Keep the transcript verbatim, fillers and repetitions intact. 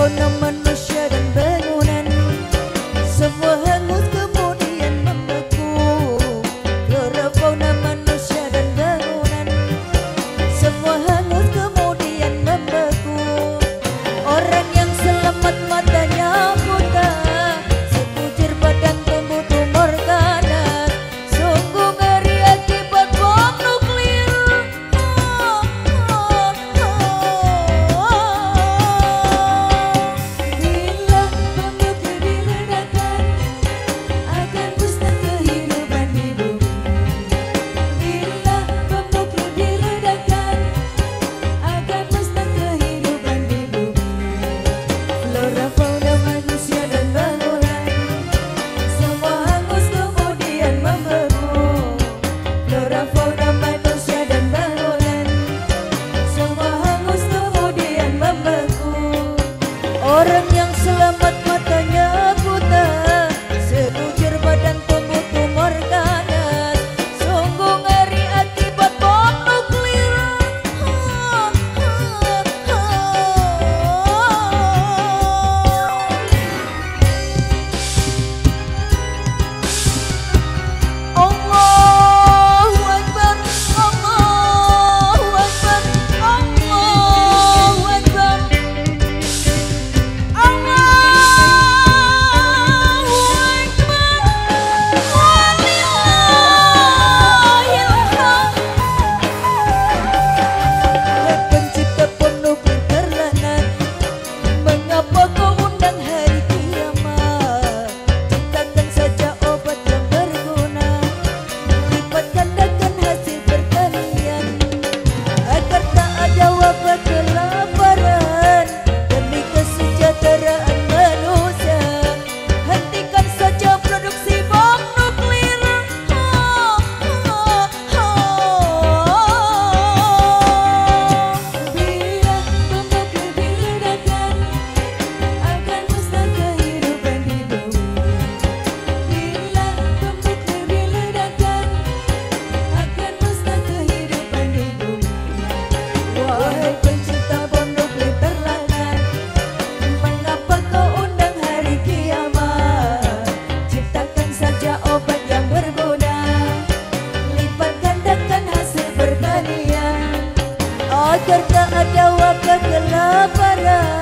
fauna manusia dan bangunan, semua hangus kemudian membeku. Flora fauna manusia dan bangunan, semua hangus kemudian membeku. Orang yang selamat matanya buta, sekujur badan tumbuh tumor ganas. Sungguh ngeri akibat bom nuklir. Oh, oh, oh. Bila bom nuklir diledakkan, akan musnah kehidupan di bumi. Bila bom nuklir diledakkan, akan musnah kehidupan di bumi. Flora fauna manusia dan bangunan, semua hangus kemudian membeku. Flora fauna manusia dan bangunan, semua hangus kemudian membeku. Orang yang selamat matanya buta, sekujur badan tumbuh tumor ganas. Sungguh ngeri akibat bom nuklir. Oh, oh, oh. Allahu Akbar, Allahu Akbar, Allahu Akbar, Allahu Akbar, walillahil hamd. Pencipta bom nuklir terlaknat, mengapa kau undang hari kiamat? Ciptakan saja obat yang berguna, lipat gandakan hasil pertanian, agar tak ada wabah kelaparan demi kesejahteraan manusia. Hentikan saja produksi bom nuklir. Oh, oh, oh. Bila bom nuklir diledakkan, akan musnah kehidupan di bumi. Bila bom nuklir diledakkan, akan musnah kehidupan di bumi. Wahai pencipta bom nuklir terlaknat, mengapa kau undang hari kiamat? Ciptakan saja obat yang berguna, lipat gandakan hasil pertanian, agar tak ada wabah kelaparan